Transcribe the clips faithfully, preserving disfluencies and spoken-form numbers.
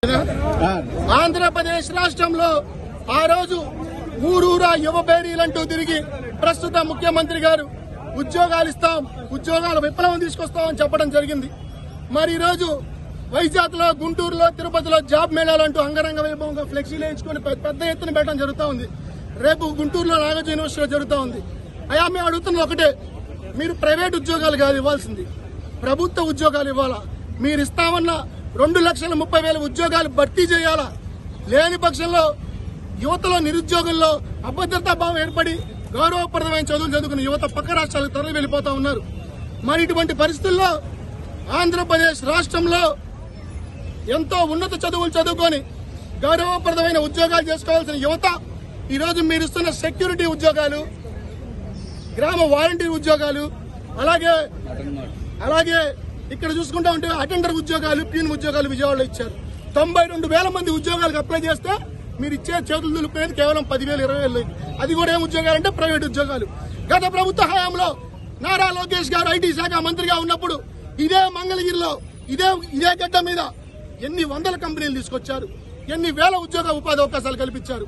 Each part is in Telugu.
ఆంధ్రప్రదేశ్ రాష్ట్రంలో ఆ రోజు ఊరూరా యువ బేరీలంటూ తిరిగి ప్రస్తుత ముఖ్యమంత్రి గారు ఉద్యోగాలు ఇస్తాం, ఉద్యోగాల విప్లవం తీసుకొస్తామని చెప్పడం జరిగింది. మరి ఈ రోజు వైజాగ్ లో, గుంటూరులో, తిరుపతిలో జాబ్ మేళాలంటూ అంగరంగ వైభవంగా ఫ్లెక్సీలు వేయించుకుని పెద్ద ఎత్తున పెట్టడం జరుగుతూ ఉంది. రేపు గుంటూరులో నాగార్జున యూనివర్సిటీలో జరుగుతూ ఉంది. అయ్యా మేము అడుగుతున్నది ఒకటే, మీరు ప్రైవేట్ ఉద్యోగాలు కాదు ఇవ్వాల్సింది, ప్రభుత్వ ఉద్యోగాలు ఇవ్వాలా. మీరు ఇస్తామన్న రెండు లక్షల ముప్పై వేల ఉద్యోగాలు భర్తీ చేయాలా. లేని పక్షంలో యువతలో, నిరుద్యోగుల్లో అభద్రతా భావం ఏర్పడి గౌరవప్రదమైన చదువులు చదువుకున్న యువత పక్క రాష్ట్రాలకు తరలి వెళ్లిపోతా ఉన్నారు. మరి ఇటువంటి పరిస్థితుల్లో ఆంధ్రప్రదేశ్ రాష్ట్రంలో ఎంతో ఉన్నత చదువులు చదువుకొని గౌరవప్రదమైన ఉద్యోగాలు చేసుకోవాల్సిన యువత ఈరోజు మీరు ఇస్తున్న సెక్యూరిటీ ఉద్యోగాలు, గ్రామ వాలంటీర్ ఉద్యోగాలు, అలాగే అలాగే ఇక్కడ చూసుకుంటా ఉంటే అటెండర్ ఉద్యోగాలు, ప్యూన్ ఉద్యోగాలు విజయవాడలో ఇచ్చారు. తొంభై రెండు వేల మంది ఉద్యోగాలకు అప్లై చేస్తే మీరు ఇచ్చే చేతులు దులుపుకునేది కేవలం పదివేలు ఇరవై వేలు. అది కూడా ఏం ఉద్యోగాలు అంటే ప్రైవేట్ ఉద్యోగాలు. గత ప్రభుత్వ హయాంలో నారా లోకేష్ గారు ఐటీ శాఖ మంత్రిగా ఉన్నప్పుడు ఇదే మంగళగిరిలో, ఇదే ఇదే గడ్డ మీద ఎన్ని వందల కంపెనీలు తీసుకొచ్చారు, ఎన్ని వేల ఉద్యోగ ఉపాధి అవకాశాలు కల్పించారు.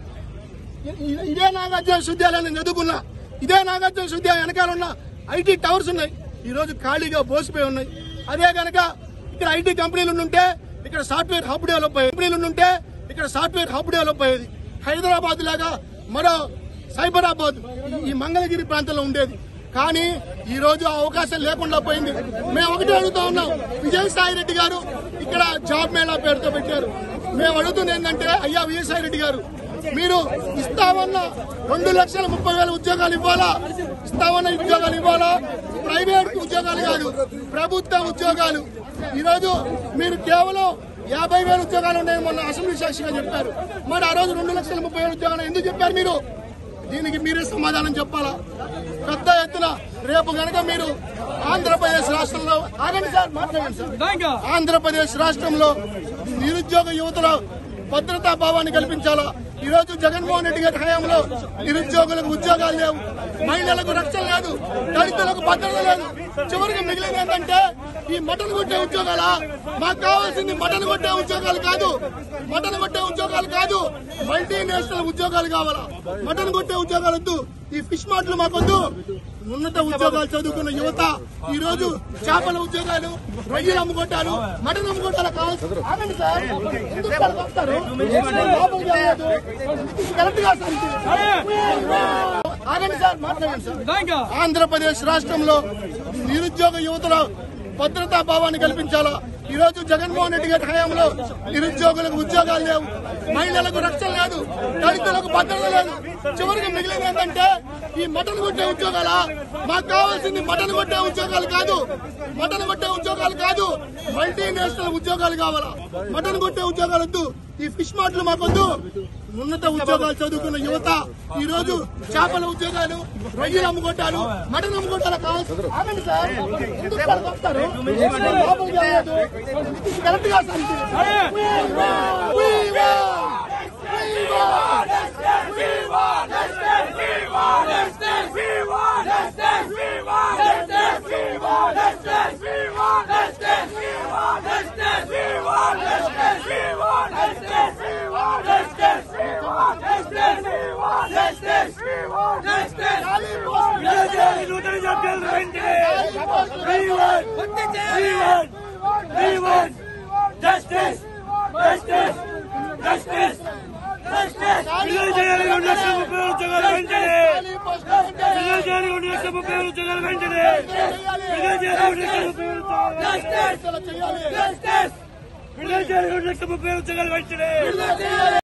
ఇదే నాగార్జున విశ్వవిద్యాలయాన్ని చదువుకున్నా, ఇదే నాగార్జున విశ్వవిద్యాలయం వెనకాల ఉన్న ఐటీ టవర్స్ ఉన్నాయి, ఈ రోజు ఖాళీగా బోసిపోయి ఉన్నాయి. అదే గనక ఇక్కడ ఐటీ కంపెనీలు ఉంటే ఇక్కడ సాఫ్ట్వేర్ హబ్ డెవలప్ అయ్యేది కంపెనీలు ఉంటే ఇక్కడ సాఫ్ట్వేర్ హబ్ డెవలప్ అయ్యేది. హైదరాబాద్ లాగా మరో సైబరాబాద్ ఈ మంగళగిరి ప్రాంతంలో ఉండేది. కానీ ఈ రోజు ఆ అవకాశం లేకుండా పోయింది. మేము ఒకటే అడుగుతా ఉన్నాం, విజయసాయి రెడ్డి గారు ఇక్కడ జాబ్ మేళా పేరుతో పెట్టారు. మేము అడుగుతుంది ఏంటంటే, అయ్యా విజయసాయి రెడ్డి గారు, మీరు ఇస్తామన్న రెండు లక్షల ముప్పై వేల ఉద్యోగాలు ఇవ్వాలా, ఇస్తామన్న ఉద్యోగాలు ఇవ్వాలా, ప్రైవేట్ ఉద్యోగాలు కాదు, ప్రభుత్వ ఉద్యోగాలు. ఈరోజు మీరు కేవలం యాభై వేల ఉద్యోగాలు ఉన్నాయని మొన్న అసెంబ్లీ సాక్షిగా చెప్పారు. మరి ఆ రోజు రెండు లక్షల ముప్పై వేల ఉద్యోగాలు ఎందుకు చెప్పారు మీరు? దీనికి మీరే సమాధానం చెప్పాలా. పెద్ద ఎత్తున రేపు గనక మీరు ఆంధ్రప్రదేశ్ రాష్ట్రంలో ఆగండి సార్ మాట్లాడండి సార్ ఆంధ్రప్రదేశ్ రాష్ట్రంలో నిరుద్యోగ యువతలో భద్రతా భావాన్ని కల్పించాలా. ఈ రోజు జగన్మోహన్ రెడ్డి గారి హయాంలో నిరుద్యోగులకు ఉద్యోగాలు లేవు, మహిళలకు రక్షణ లేదు, దళితులకు భద్రత లేదు. చివరికి మిగిలిన ఏంటంటే ఈ మటన్ కొట్టే ఉద్యోగాలా? మాకు కావాల్సింది మటన్ కొట్టే ఉద్యోగాలు కాదు, మటన్ కొట్టే ఉద్యోగాలు కాదు, మల్టీనేషనల్ ఉద్యోగాలు కావాలా. మటన్ కొట్టే ఉద్యోగాలు వద్దు, ఈ ఫిష్ మార్ట్లు మాకొద్దు. ఉన్నత ఉద్యోగాలు చదువుకున్న యువత ఈ రోజు చేపల ఉద్యోగాలు, రొయ్యలు అమ్ముకుంటారు, మటన్ అమ్ముకుంటారా కావాల్సి. ఆగండి సార్, ఎందుకు వస్తారు కరెక్ట్ గా ఆగండి సార్ మాట్లాడండి సార్ ఆంధ్రప్రదేశ్ రాష్ట్రంలో నిరుద్యోగ యువతలో భద్రతా భావాన్ని కల్పించాలా. ఈ రోజు జగన్మోహన్ రెడ్డి గారి హయాంలో నిరుద్యోగులకు ఉద్యోగాలు లేవు, మహిళలకు రక్షణ లేదు, దళితులకు భద్రత లేదు. చివరికి మిగిలిన ఏంటంటే ఈ మటన్ కొట్టే ఉద్యోగాలా? మాకు కావాల్సింది మటన్ కొట్టే ఉద్యోగాలు కాదు, మటన్ కొట్టే ఉద్యోగాలు కాదు, మల్టీనేషనల్ ఉద్యోగాలు కావాలా. మటన్ కొట్టే ఉద్యోగాలు వద్దు, ఈ ఫిష్ మార్ట్లు మాకొద్దు. ఉన్నత ఉద్యోగాలు చదువుకున్న యువత ఈ రోజు చేపల ఉద్యోగాలు, రొయ్యలు అమ్ముకుంటారు, మటన్ అమ్ముకుంటారా కావాల్సి. ఆగండి సార్, ఎందుకు వస్తారు కరెక్ట్ గా Justice! Justice! Justice! Justice! Justice! చేయాలి రెండు లక్షల ముప్పై వేల ఉద్యోగాలు వెంటనే. విడుదల చేయాలి రెండు లక్షల ముప్పై వేల ఉద్యోగాలు వెంటనే. విడుదల చేయాలి రెండు లక్షల ముప్పై వేల ఉద్యోగాలు వెంటనే. విడుదల చేయాలి రెండు లక్షల ముప్పై వేల ఉద్యోగాలు వెంటనే.